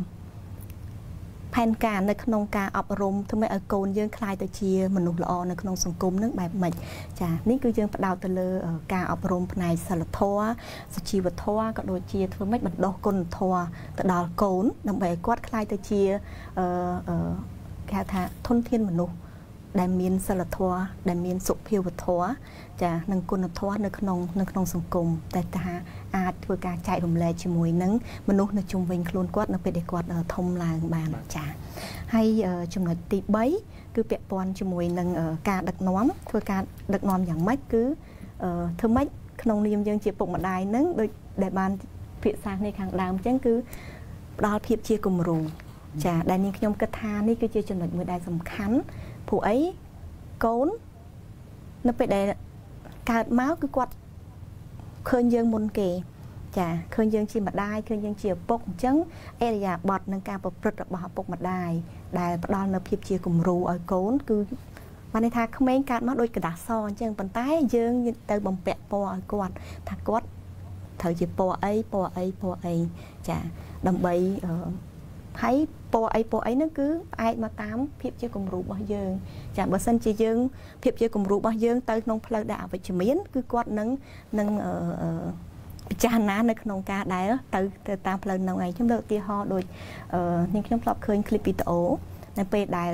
pan caในក្នុងការអប់រំធ្វើឲ្យកូនយើងខ្លាយទៅជាមនុស្សល្អនៅក្នុងសង្គមនឹងបែបម៉េចចានេះគឺយើងផ្ដោតទៅលើការអប់រំផ្នែកសិលធម៌សុជីវធម៌ក៏ដូចជាធ្វើម៉េចបណ្ដុះគុណធម៌ទៅដល់កូនដើម្បីឲ្យគាត់ខ្លាយទៅជាគេហៅថាធនធានមនុស្សដែលមានសិលធម៌ដែលមានសុភាវធម៌ចានឹងគុណធម៌នៅក្នុងសង្គមតែថាអាចធ្វើការចែករំលែកជាមួយនឹងមនុស្សនៅជុំវិញខ្លួនគាត់នៅពេលដែលគាត់ធំឡើងបានចាហើយចំណុចទី3គឺពាក់ព័ន្ធជាមួយនឹងការដឹកនាំធ្វើការដឹកនាំយ៉ាងម៉េចគឺធ្វើម៉េចក្នុងនាមយើងជាពុកម្ដាយនឹងដូចដែលបានភាសាគ្នាខាងដើមអញ្ចឹងគឺផ្ដល់ភាពជាគំរូចាដែលនាងខ្ញុំគិតថានេះគឺជាចំណុចមួយដែលសំខាន់ព្រោះអីកូននៅពេលដែលកើតមកគឺគាត់ឃើញយើងមុនគេចាឃើញយើងជាម្ដាយឃើញយើងជាឪពុកអញ្ចឹងអេរិយាបថនឹងការប្រព្រឹត្តរបស់ឪពុកម្ដាយដែលផ្ដល់នូវភាពជាគំរូឲ្យកូនគឺបានន័យថាក្មេងកើតមកដូចกระดาษសអញ្ចឹងប៉ុន្តែយើងទៅបំពាក់ពណ៌ឲ្យគាត់ថាគាត់ត្រូវជាពណ៌អីចាដើម្បីហើយពណ៌អីហ្នឹងគឺអាចមកតាមភាពជាគំរូរបស់យើងចាបើសិនជាយើងភាពជាគំរូរបស់យើងទៅក្នុងផ្លូវដែលអវិជ្ជមានគឺគាត់នឹងពិចារណានៅក្នុងការដែលទៅតាមផ្លូវហ្នឹងឯងខ្ញុំលើកឧទាហរណ៍ដូចនាងខ្ញុំធ្លាប់ឃើញคลิปវីដេអូនៅពេលដែល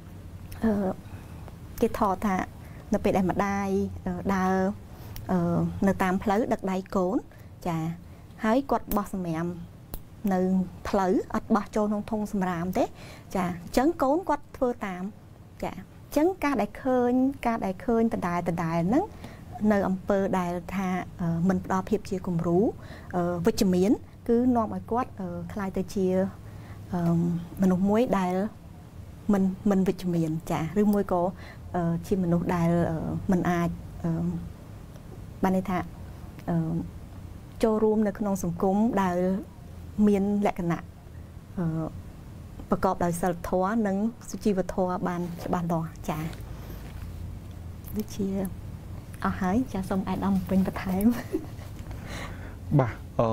គេថតថានៅពេលដែលម្ដាយដើរនៅតាមផ្លូវដឹកដៃកូនចាហើយគាត់បោះសម្រាមនៅផ្លូវអត់បោះចូលក្នុងធុងសម្រាមទេចាអញ្ចឹងកូនគាត់ធ្វើតាមចាអញ្ចឹងការដែលឃើញដដែលហ្នឹងនៅអំពើដែលថាមិនផ្ដល់ភាពជាគំរូវិជ្ជមានគឺនាំឲ្យគាត់ខ្លាយទៅជាមនុស្សមួយដែលមិនវិជ្ជមានចាឬមួយក៏ជាមនុស្សដែលមិនអាចបានន័យថាចូលរួមនៅក្នុងសង្គមដែលមានលក្ខណៈប្រកបដោយសិលធម៌និងសុជីវធម៌បានច្បាស់លាស់ចាដូចជាអស់ហើយចាសូមអាយដាមពេញបន្ថែមបាទ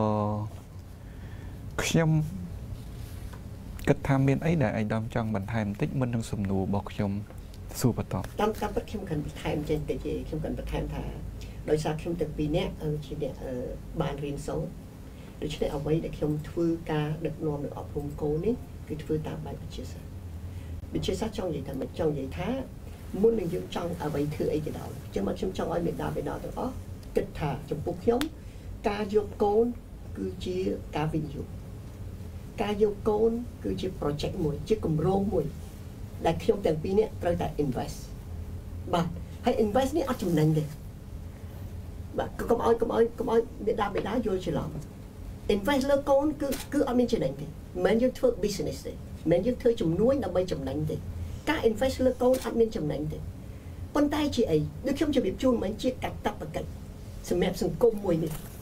ខ្ញុំគិតថាមានអីដែលអាយដាមចង់បន្ថែមបន្តិចមុននឹងសំណួររបស់ខ្ញុំសួរបន្តតាមពិតខ្ញុំគិតបន្ថែមចេញតិចទេខ្ញុំគិតបន្ថែមថាដោយសារខ្ញុំទាំងពីរនាក់ជាអ្នកបានរៀនសូត្រដូច្នេះអ្វីដែលខ្ញុំធ្វើការដឹកនាំនិងអប់រំកូននេះគឺធ្វើតាមបែបវិទ្យាសាស្ត្រចង់និយាយថាមិនចង់និយាយថាមុននឹងយើងចង់អ្វីធ្វើអីក៏ដោយចឹងមកខ្ញុំចង់ឲ្យមេដាបេដាទាំងអស់គិតថាចំពោះខ្ញុំការយកកូនគឺជាការវិនិយោគការយកកូនគឺជា project មួយជាគម្រោងមួយដែលខ្ញុំទាំងពីរនាក់ត្រូវតែ invest បាទហើយ invest នេះអត់ចំណេញទេបាទកុំឲ្យមេដាបេដាយល់ច្រឡំinvest លើកូនគឺអត់មានចំណេញទេមិនមែនយើងធ្វើ business ទេមិនមែនយើងធ្វើជំនួញដើម្បីចំណេញទេការ invest លើកូនអត់មានចំណេញទេប៉ុន្តែជាអីដូចខ្ញុំជម្រាបជូនមិញជាកាតព្វកិច្ចសម្រាប់សង្គមមួយនេះ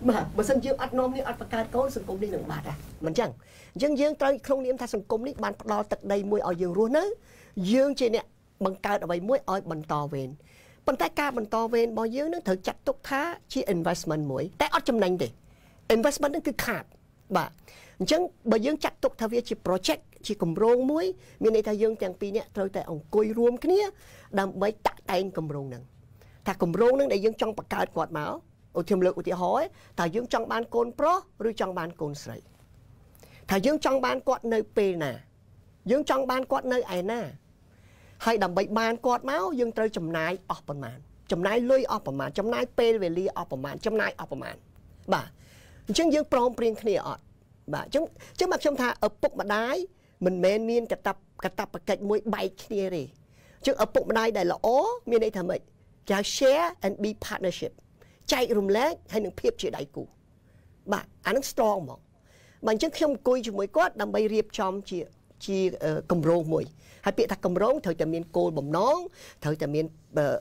mà sân dương ăn nom này ăn bạc cát có sân cúng đi đừng bạt à mình chẳng dương dương tới không niệm tha sân cúng đi bàn đo tận đây môi ở dương luôn á dương trên nè bằng cát ở vậy môi ở bằng to về bằng tay ca bằng to về bao dương nó thử chặt tục thá chi investment mũi tay ở trong nành đi investment nó cứขาดbà chẳng bao dương chặt tục thà việc chi project chi cầm rong mũi miền này thà dương chẳng pi nè thôi tại ông cùi rùm cái nia đam mấy tạc tay cầm rong nè thà cầm rong nè để dương trong bạc cát quạt máu ô thêm lực thì hỏi thà dương trong ban côn pro rồi trong ban côn sấy thà dương trong ban quạt nơi p nè dương trong ban quạt nơi ai nè hay đầm bậy ban quạt máu dương tới chấm nai ọpประมาณchấm nai lôi ọpประมาณchấm nai p về li ọpประมาณchấm nai ọpประมาณbà chứng dương prom priên kia ọt bà chứng mặc trong thà ở bụng mà đái mình men miên cả tập cạnh mũi bay kia đi chứng ở bụng mà đái đây là ó miên đây thà mìnhจะ share and be partnership chạy rùm lẽ hay những phiếp chỉ đại cụ bà anh nó strong mà bạn chứ không cùi cho mỗi quát đâm bay riệp trong chỉ cầm rô mùi hay bị ta cầm rô thời ta miền cô bầm nón thời ta miền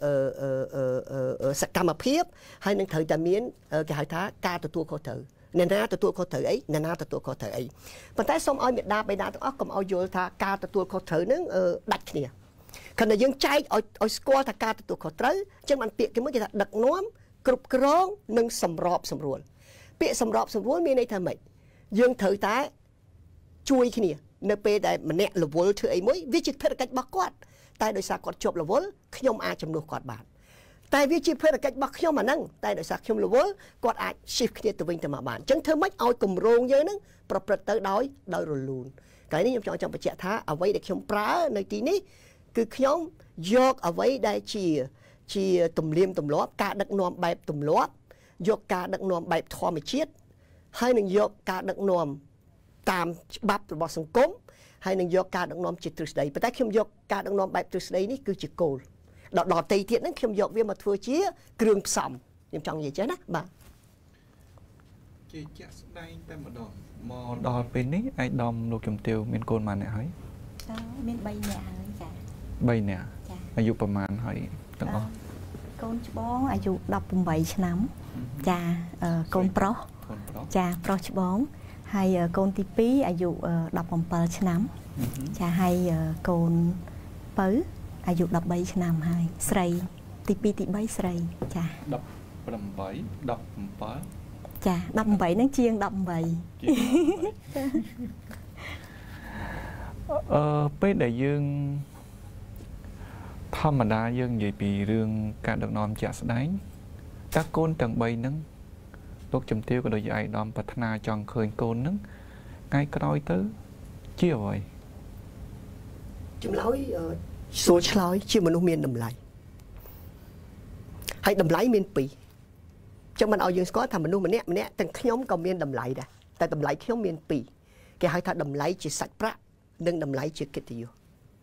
sạch cam phiếp hay những thời ta miền cái hải thá ca từ tua khó thử nè na từ tua khó thử ấy nè na từ tua khó thử ấy và tại xong ai miền đa bay đa óc cầm ao vô thà ca từ tua khó thử nó đặt nè khi nào dân chạy ở score thà ca từ tua khó thử chứ bạn bị cái mấy cái đặt nóm cục rong nâng sầm rọp sầm ruột bị sầm rọp sầm ruột miền này thà mày dương thử tá chui khi nè nơi pe đại mà nẹt là vốn thứ ấy mới viết chữ phép cách bắc quát tại đời xa quát chụp là vốn không ai chấm được quát bản tại viết chữ phép cách bắc không mà năng tại đời xa không là vốn quát ai shift kia từ bên từ mà bản chẳng thơ mấy ao cùng rong nhớ nâng prop tới đói rồi luôn cái này nhung chọn bạch trẻ thá ở vậy để không prá nơi tí ní cứ nhóm dọc ở vậy đây chỉ tùm liêm tùm lóp cả đặc nòm bài tùm lóp dọc cả đặc nòm bài thò mà chết hay đừng dọc cả đặc nòm tam bắp của sông cốm hay đừng dọc cả đặc nòm chỉ từ đây, bởi khi dọc cả đặc nòm bài từ đây ní cứ chỉ cổ đỏ tây thiện nó khi dọc viên mà thua chia kêu sầm nhưng trong gì chứ đó bà chị chắc đây tay mà đòn mò đòn bên ní ai đòn lục chùm tiêu miền cồn mà nè hỏi miền bay nhà chả bay nèอายุประมาณhỏi từng đó កូនច្បងអាយុ18ឆ្នាំចាកូនប្រុសចាប្រុសច្បងហើយកូនទី2អាយុ17ឆ្នាំចាហើយកូនពៅអាយុ13ឆ្នាំហើយស្រីទី2ទី3ស្រីចា18 17ចា18ហ្នឹងជាង18 ពេលដែលយើងធម្មតាយើងនិយាយពីរឿងការដឹកនាំជាក់ស្ដែងតើកូនទាំង3ហ្នឹងលោកជំទាវក៏ដូចជាឯកឧត្តមប្រាថ្នាចង់ឃើញកូនហ្នឹងថ្ងៃក្រោយទៅជាអ្វីចម្លើយសួរឆ្លើយជាមនុស្សមានតម្លៃហើយតម្លៃមានពីរចឹងមិនឲ្យយើងស្គាល់ថាមនុស្សម្នាក់ទាំងខ្ញុំក៏មានតម្លៃដែរតែតម្លៃខ្ញុំមានពីរគេហៅថាតម្លៃជាសាច់ប្រាក់និងតម្លៃជាកិត្តិយស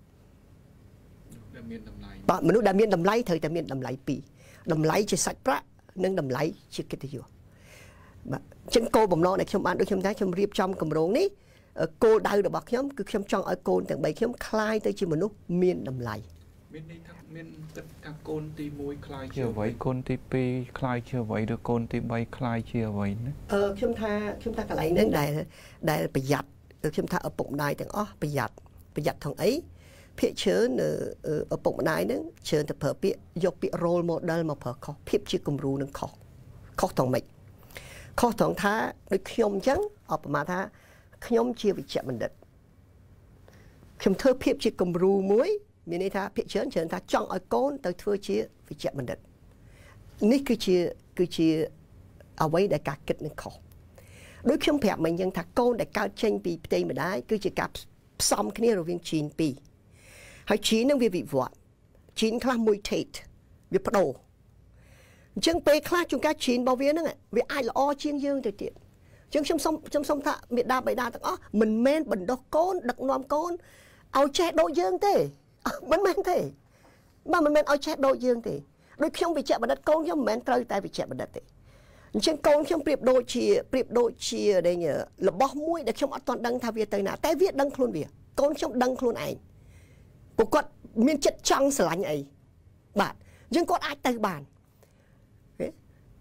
បាទមនុស្សដែលមានតម្លៃត្រូវតែមានតម្លៃពីរតម្លៃជាសាច់ប្រាក់និងតម្លៃជាកិត្តិយសបាទចឹងគោលបំណងដែលខ្ញុំបានដូចខ្ញុំថាខ្ញុំរៀបចំគម្រោងនេះគោលដៅរបស់ខ្ញុំគឺខ្ញុំចង់ឲ្យកូនទាំង3ខ្ញុំคล้ายទៅជាមនុស្សមានតម្លៃមានន័យថាមានគិតថាកូនទី1คล้ายជាអ្វីកូនទី2คล้ายជាអ្វីឬកូនទី3คล้ายជាអ្វីណាខ្ញុំថាកន្លែងហ្នឹងដែលប្រយ័ត្នខ្ញុំថាឪពុកម្ដាយទាំងអស់ប្រយ័ត្នថងអីភាគច្រើនឪពុកម្ដាយហ្នឹងច្រើនតែប្រើពាក្យយកពាក្យ role model មកប្រើខុសភាពជាគំរូនឹងខុសត្រង់ម៉េចខុសត្រង់ថាដូចខ្ញុំអញ្ចឹងឧបមាថាខ្ញុំជាវិជ្ជបណ្ឌិតខ្ញុំធ្វើភាពជាគំរូមួយមានន័យថាភាគច្រើនថាចង់ឲ្យកូនទៅធ្វើជាវិជ្ជបណ្ឌិតនេះគឺជាអ្វីដែលការគិតនឹងខុសដូចខ្ញុំប្រាប់មិញអញ្ចឹងថាកូនដែលកើតចេញពីផ្ទៃម្ដាយគឺជាការផ្សំគ្នារវាងជីនពីរហើយជីននឹងវាវិវត្តជីនខ្លះ mutate វាបដូរអញ្ចឹងពេលខ្លះជួនកាលជីនរបស់វាហ្នឹងវាអាចល្អជាងយើងទៅទៀតអញ្ចឹងខ្ញុំសុំថាមេដាបៃតាទាំងអស់មិនមែនបណ្ដោះកូនដឹកនាំកូនឲ្យចេះដូចយើងទេមិនមែនទេបាទមិនមែនឲ្យចេះដូចយើងទេដូចខ្ញុំវិជ្ជបណ្ឌិតកូនខ្ញុំមិនមែនត្រូវតែវិជ្ជបណ្ឌិតទេអញ្ចឹងកូនខ្ញុំប្រៀបដូចជារបស់មួយដែលខ្ញុំអត់ទាន់ដឹងថាវាទៅណាតែវាដឹងខ្លួនវាកូនខ្ញុំដឹងខ្លួនឯងពួកគាត់មានចិត្តចង់ស្រឡាញ់អីបាទអញ្ចឹងគាត់អាចទៅបាន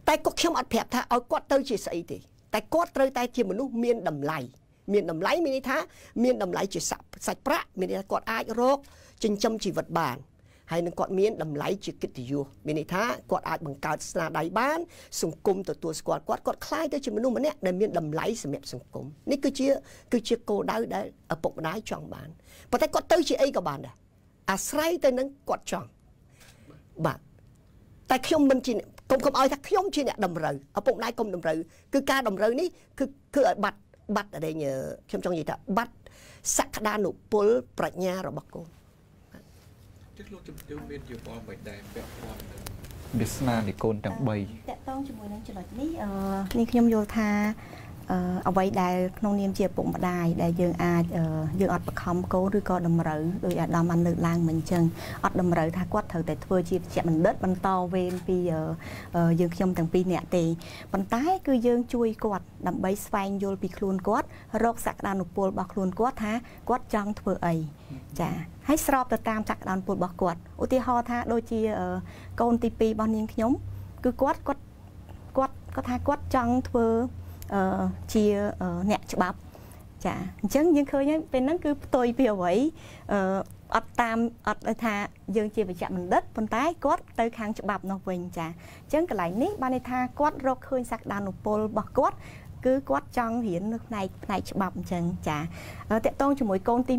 តែគាត់ខ្ញុំអត់ប្រាប់ថាឲ្យគាត់ទៅជាស្អីទេតែគាត់ត្រូវតែជាមនុស្សមានតម្លៃមានតម្លៃមានន័យថាមានតម្លៃជាសាច់ប្រាក់មានន័យថាគាត់អាចរកចិញ្ចឹមជីវិតបានហើយនឹងគាត់មានតម្លៃជាកិត្តិយសមានន័យថាគាត់អាចបង្កើតស្នាដៃបានសង្គមទទួលស្គាល់គាត់ខ្លាយទៅជាមនុស្សម្នាក់ដែលមានតម្លៃសម្រាប់សង្គមនេះគឺជាគោលដៅដែលឪពុកម្ដាយចង់បានប៉ុន្តែគាត់ទៅជាអីក៏បានដែរអាស្រ័យទៅនឹងគាត់ចង់បាទតែខ្ញុំមិនជាកុំឲ្យថាខ្ញុំជាអ្នកតម្រូវឪពុកម្ដាយកុំតម្រូវគឺការតម្រូវនេះគឺឲ្យបាត់អីខ្ញុំចង់និយាយថាបាត់សក្តានុពលប្រាជ្ញារបស់កូនជិះលោកជំទាវមានយោបល់មិនដែរពាក់ព័ន្ធនឹងវាសនានៃកូនទាំង3តកតងជាមួយនឹងចំណុចនេះនេះខ្ញុំយល់ថាអ្វីដែលក្នុងនាមជាពុកម្ដាយដែលយើងអាចយើងអត់បខំកូនឬក៏តម្រូវដោយអាដាមបានលើកឡើងមិនអញ្ចឹងអត់តម្រូវថាគាត់ត្រូវតែធ្វើជាវេជ្ជបណ្ឌិតបន្តវេនពីយើងខ្ញុំទាំងពីរនាក់ទេប៉ុន្តែគឺយើងជួយគាត់ដើម្បីស្វែងយល់ពីខ្លួនគាត់រកសក្តានុពលរបស់ខ្លួនគាត់ថាគាត់ចង់ធ្វើអីចាហើយស្របទៅតាមសក្តានុពលរបស់គាត់ឧទាហរណ៍ថាដូចជាកូនទី2របស់នាងខ្ញុំគឺគាត់ថាគាត់ចង់ធ្វើជាអ្នកច្បាប់ចាអញ្ចឹងយើងឃើញហើយពេលហ្នឹងគឺផ្ទុយពីអ្វីអត់ថាយើងជាវិជ្ជបណ្ឌិតប៉ុន្តែគាត់ទៅខាងច្បាប់នោះវិញចាអញ្ចឹងកន្លែងនេះបានន័យថាគាត់រកឃើញសក្តានុពលរបស់គាត់គឺគាត់ចង់រៀននៅផ្នែកច្បាប់អញ្ចឹងចាតកតងជាមួយកូនទី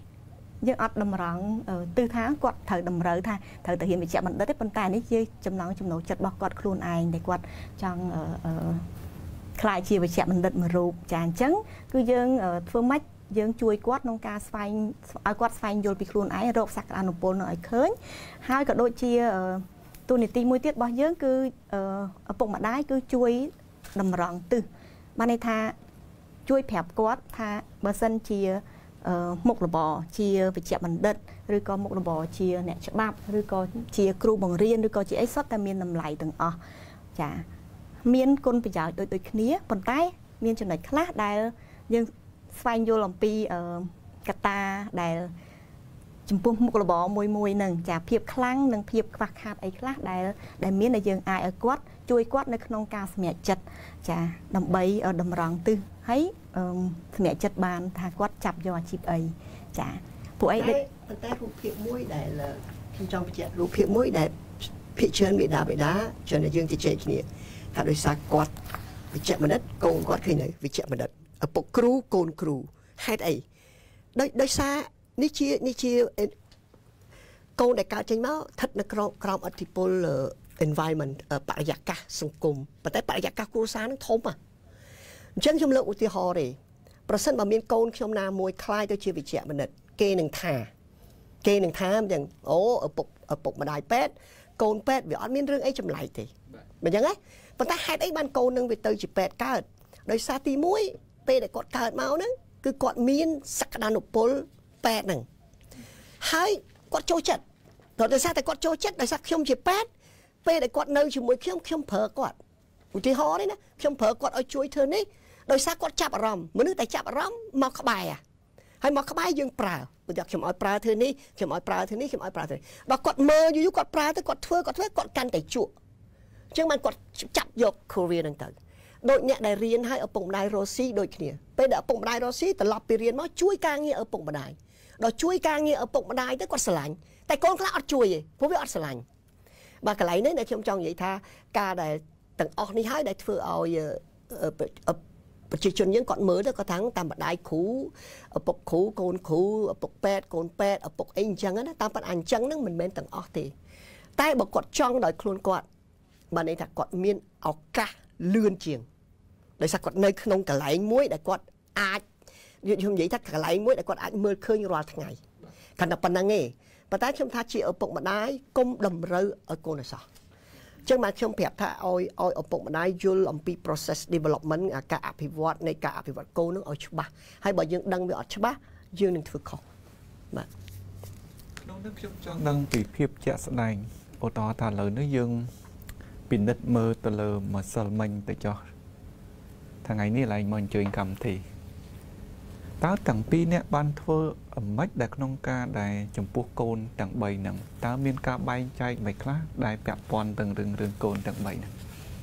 1យើងអត់តម្រង់ទិសថាគាត់ត្រូវតម្រូវថាត្រូវទៅរៀនវិជ្ជបណ្ឌិតទេប៉ុន្តែនេះជាចំណង់ចំណូលចិត្តរបស់គាត់ខ្លួនឯងដែលគាត់ចង់ខ្លាយជាវិជ្ជបណ្ឌិតមួយរូបចាអញ្ចឹងគឺយើងធ្វើម៉េចយើងជួយគាត់ក្នុងការស្វែងឲ្យគាត់ស្វែងយល់ពីខ្លួនឯងរកសក្តានុពលនោះឲ្យឃើញហើយក៏ដូចជាទូនីតិមួយទៀតរបស់យើងគឺឪពុកម្ដាយគឺជួយតម្រង់ទិសបានន័យថាជួយប្រាប់គាត់ថាបើសិនជាមុខរបរជាវិជ្ជបណ្ឌិតឬក៏មុខរបរជាអ្នកច្បាប់ឬក៏ជាគ្រូបង្រៀនឬក៏ជាអីសុទ្ធតែមានតម្លៃទាំងអស់ចាមានគុណប្រយោជន៍ដូចគ្នាប៉ុន្តែមានចំណុចខ្លះដែលយើងស្វែងយល់អំពីកត្តាដែលចំពោះមុខរបរមួយហ្នឹងចាភាពខ្លាំងនិងភាពខ្វះខាតអីខ្លះដែលមានដែលយើងអាចឲ្យគាត់ជួយគាត់នៅក្នុងការសម្រេចចិត្តចាដើម្បីតម្រង់ទិសហើយសម្រេចចិត្តបានថាគាត់ចាប់យកអាជីពអីចាពួកអីប៉ុន្តែរូបភាពមួយដែលខ្ញុំចង់បញ្ជាក់រូបភាពមួយដែលភាគច្រើនមេដាបេដាច្រើនតែយើងជជែកគ្នាថាដោយសារគាត់វិជ្ជបណ្ឌិតកូនគាត់ឃើញនៅវិជ្ជបណ្ឌិតឪពុកគ្រូកូនគ្រូហេតុអីដោយសារនេះជាកូនដែលកើតចេញមកស្ថិតនៅក្រោមអធិពល environment បរិយាកាសសង្គមប៉ុន្តែបរិយាកាសគ្រួសារនឹងធំអញ្ចឹងខ្ញុំលើកឧទាហរណ៍ទេប្រសិនបើមានកូនខ្ញុំណាមួយខ្លាយទៅជាវិជ្ជបណ្ឌិតគេនឹងថាអញ្ចឹងអូឪពុកម្ដាយពេទ្យកូនពេទ្យវាអត់មានរឿងអីចម្លែកទេមិនអញ្ចឹងទេប៉ុន្តែហេតុអីបានកូននឹងវាទៅជាពេទ្យកើតដោយសារទី1ពេលដែលគាត់កើតមកហ្នឹងគឺគាត់មានសក្តានុពលពេទ្យហ្នឹងហើយគាត់ចូលចិត្តដោយសារតែគាត់ចូលចិត្តដោយសារខ្ញុំជាពេទ្យពេលដែលគាត់នៅជាមួយខ្ញុំប្រើគាត់ឧទាហរណ៍នេះណាខ្ញុំប្រើគាត់ឲ្យជួយធ្វើនេះដោយសារគាត់ចាប់អារម្មណ៍មនុស្សតែចាប់អារម្មណ៍មកក្បែរហើយមកក្បែរយើងប្រើបើខ្ញុំឲ្យប្រើធ្វើនេះខ្ញុំឲ្យប្រើធ្វើនេះខ្ញុំឲ្យប្រើធ្វើបើគាត់មើលយូរគាត់ប្រើទៅគាត់ធ្វើគាត់កាន់តែជក់អញ្ចឹងបានគាត់ចាប់យក career ហ្នឹងទៅដូចអ្នកដែលរៀនឲ្យឪពុកម្ដាយរស់ស៊ីដូចគ្នាពេលដែលឪពុកម្ដាយរស់ស៊ីត្រឡប់ពីរៀនមកជួយការងារឪពុកម្ដាយដល់ជួយការងារឪពុកម្ដាយទៅគាត់ស្រឡាញ់តែកូនខ្លះអត់ជួយទេព្រោះវាអត់ស្រឡាញ់បាទកន្លែងនេះដែលខ្ញុំចង់និយាយថាការដែលទាំងអស់នេះហើយដែលធ្វើឲ្យប្រជាជនយើងគាត់មើលទៅគាត់ថាតាមម្ដាយគ្រូឪពុកគ្រូកូនគ្រូឪពុកពេទ្យកូនពេទ្យឪពុកអីអញ្ចឹងណាតាមពិតអញ្ចឹងហ្នឹងមិនមែនទាំងអស់ទេតែបើគាត់ចង់ដោយខ្លួនគាត់បានន័យថាគាត់មានឱកាសលឿនជាងដោយសារគាត់នៅក្នុងកន្លែងមួយដែលគាត់អាចខ្ញុំនិយាយថាកន្លែងមួយដែលគាត់អាចមើលឃើញរាល់ថ្ងៃគណៈប៉ុណ្ណឹងទេប៉ុន្តែខ្ញុំថាជាឪពុកម្ដាយកុំតម្រូវឲ្យកូនឲ្យសោះអញ្ចឹងមកខ្ញុំប្រាប់ថាឲ្យឪពុកម្ដាយយល់អំពី process development ការអភិវឌ្ឍនៃការអភិវឌ្ឍកូននឹងឲ្យច្បាស់ហើយបើយើងដឹងវាអត់ច្បាស់យើងនឹងធ្វើខុសបាទក្នុងនេះខ្ញុំចង់ដឹងពីភាពជាក់ស្ដែងឧទាហរណ៍ថាឥឡូវនេះយើងពិនិត្យមើលទៅលើម្សិលមិញទៅចោះថ្ងៃនេះឡើងមកអញ្ជើញកម្មវិធីតើទាំងពីរអ្នកបានធ្វើអ្មិចដែលក្នុងការដែលចំពោះកូនទាំង3ហ្នឹងតើមានការបែងចែកមិនខ្លះដែលពាក់ព័ន្ធទាំងរឿងកូនទាំង3ហ្នឹង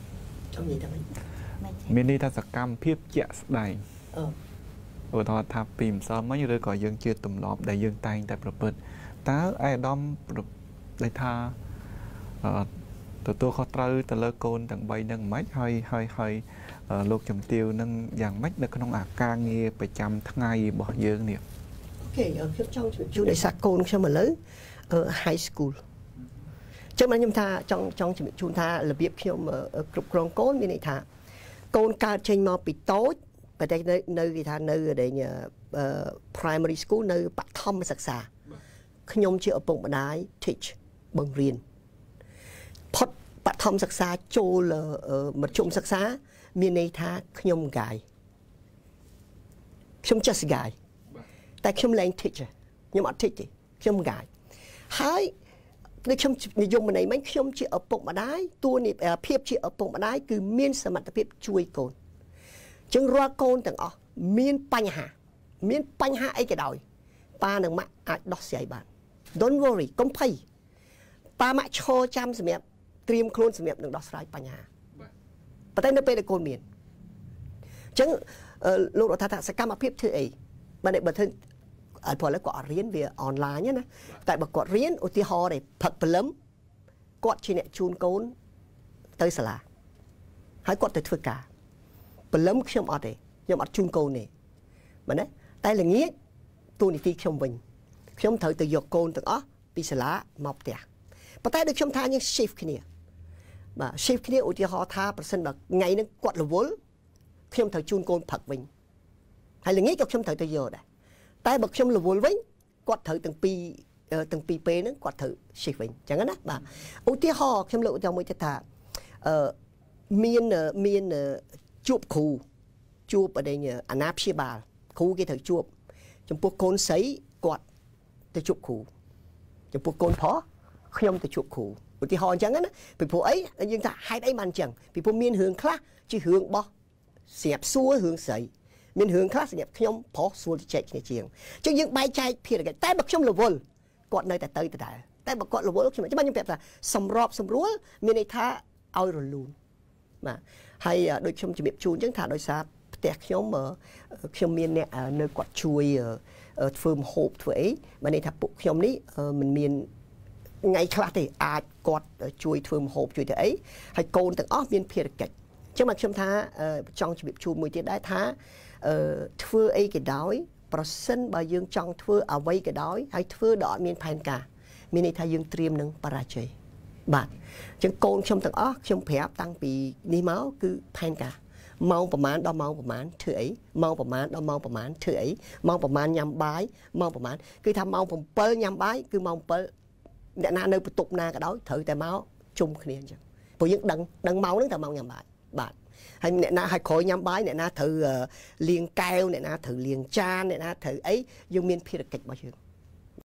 trong gì thằng miền đi ta sạc cam phiếp chạ đầy ở đó tháp pìm sao mấy người gọi dân chưa tùm lọp đại dân tay tại bờ bờ tá ai đom đại tha tụi tôi khó trâu từ lơ côn tầng bay nâng máy hơi lột chùm tiêu nâng dạng mách được không ca nghe phải chăm tháng ngày bỏ dương nè. Ok ở phía trong chú đại sạc côn cho mà lớn ở high school chứ mà nhưng ta trong chúng ta là việc khi mà cục rong côn như này thà côn cao trên mò bị tối và đây nơi người ta nơi ở đây nhà primary school nơi bắt thom sạc xà khi nhom chưa ở bụng mà đái teach bằng riêng phật bắt thom sạc xà trôi là một chung sạc xà miền này tha khi nhom gài không just gài tại không lên teacher nhưng mà teach không gài haiในช่วงนิยมในไม่ช่วงที่อปกมาได้ตัวนี้เพียบที่อปกมาได้คือมีนสมรรถภาพช่วยโกนจึงรัวโกนต่างอ๋อมีนปัญหาไอ้กระดอยป้าหนึ่งมาอาจดอกเสียบ้าน don't worry ก้มไพ่ป้ามาโชว์จำสมัยเตรียมโคลนสมัยหนึ่งดอกสลายปัญหาประเทศนี้เป็นโกนมีนจึงลูกเราถ้าสกัดมาเพียบเธอเองมาในบันทึกพอแล้วก็เรียนviaออนไลน์เนี่ยนะแต่บอกก็เรียนอุทิศหเลยผักปล้ำก็ชีเนี่ยจูนโกนเตยสลาให้ก็เตยทั่วกาปล้ำเข้มอดเลยยังอดจูนโกนเนี่ยมันนะแต่ละงี้ตัวนี้ที่เข้มวิ่งเข้มเถอะตัวหยกโกนตัวอ๋อปีสลาหมอบเตียประเทศเด็กเข้มท่ายังชิฟขึ้นเนี่ยมาชิฟขึ้นเนี่ยอุทิศหท่าเปอร์เซ็นต์แบบไงนั่งกดละวอลเข้มเถอะจูนโกนผักวิ่งให้ละงี้ก็เข้มเถอะตัวหยกได้แต่บอกชมละวอลวิ่งกดถือตั้งปีเป้นั้นกดถือสิวิ่งจังงั้นนะบ่าอุทิศหอกชมละจะไม่จะถ่ามีนจูบคูจูบอะไรเนี่ยอนาพิบาลคูกี่ถือจูบจำพวกโกนใสกดจะจูบคูจำพวกโกนพอขยมจะจูบคูอุทิศหอกจังงั้นนะเป็นพวกไอ้ยังถ่าให้ได้มันจังเป็นพวกมีนเหืองคลาจีเหืองบ่เสียบซัวเหืองใสมีเหืองคลาสเนี่ยขยมพอส่วนที่เจ็ดเนี่ยเชียงจึงยังใบใจเพียงแต่บอกชมละวอลกดในแต่เตยแต่บอกกดละวอลใช่ไหมจะมันยังแบบสำรอบสำรัวมีในท่าเอาหลุนมาให้โดยชมจะแบบชูนจังถ่าโดยซาแต่ขยมขยมมีเนี่ยในกดช่วยฟิล์มโฮปถวยมาในท่าปุกขยมนี้มันมีไงคลาสที่อาจกดช่วยฟิล์มโฮปช่วยแต่ไอ้ให้โกนแต่อ้อมีเพียงแต่chứ mà chúng ta trong việc chụp mùi tiết đái thá thưa ấy cái đói percent bao dương trong thưa ở vây cái đói hay thưa đỏ miền pan cả miền này thay dương triêm nâng para chơi bạn chẳng côn trong tầng óc trong phép tăng bị đi máu cứ pan cả mauประมาณ đo mau ประมาณ thưa ấy mau ประมาณ đo mau ประมาณ thưa ấy mau ประมาณ nhằm bái mau ประมาณ cứ tham mau from pơ nhằm bái cứ mau pơ để na nơi tục na cái đói thử tại máu chung cái này chẳng bởi những đằng máu nó ta mau nhằm bái bạn hay nè na hay khối nhắm bái nè na thử liền keo nè na thử liền chan nè na thử ấy dùng miên phi được kịch bao nhiêu